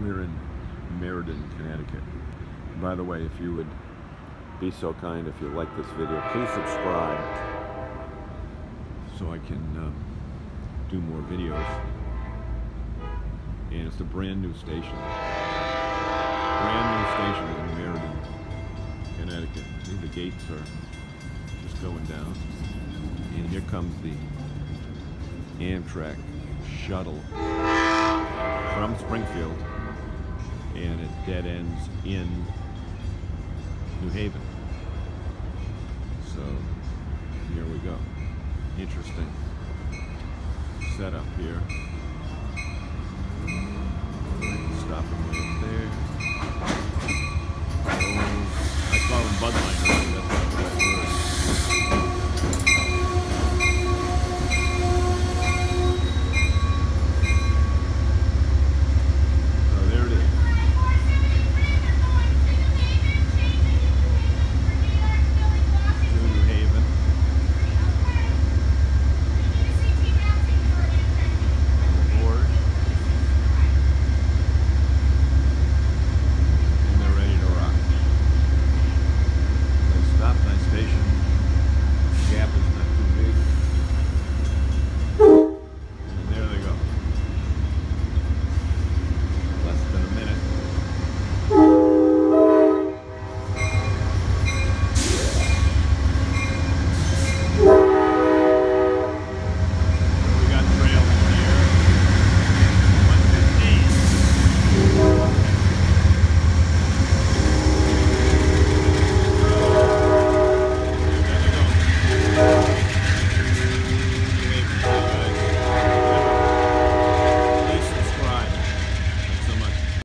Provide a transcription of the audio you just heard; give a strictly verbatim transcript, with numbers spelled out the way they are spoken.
We're in Meriden, Connecticut. By the way, if you would be so kind, if you like this video, please subscribe so I can um, do more videos. And it's a brand new station. Brand new station in Meriden, Connecticut. I think the gates are just going down. And here comes the Amtrak shuttle from Springfield, and it dead ends in New Haven. So here we go. Interesting setup here. Stop him right there. Oh, I call him Budliner.